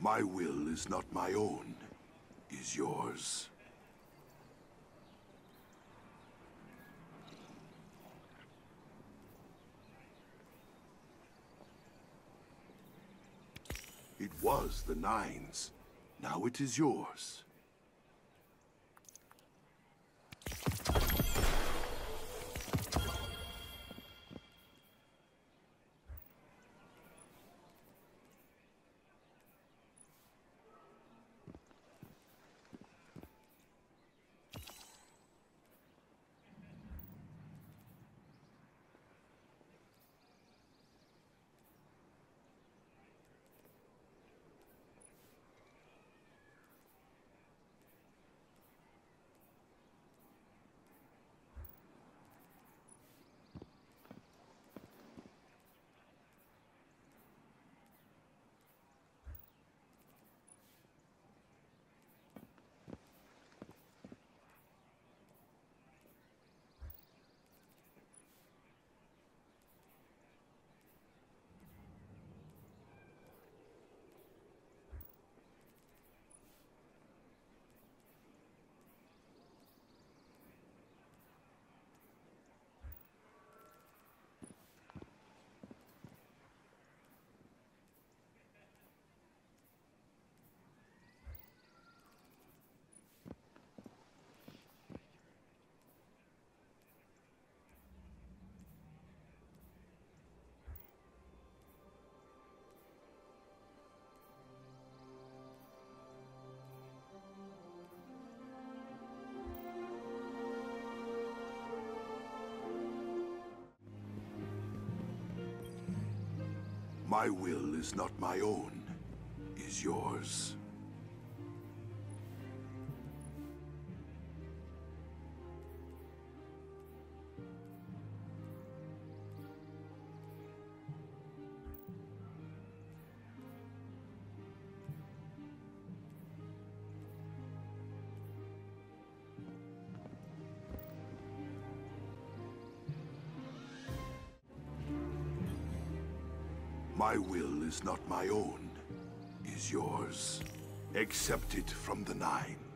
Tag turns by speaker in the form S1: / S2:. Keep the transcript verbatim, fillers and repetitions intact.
S1: My will is not my own, is yours. It was the Nine's. Now it is yours. My will is not my own, is yours. My will is not my own, is yours. Accept it from the Nine.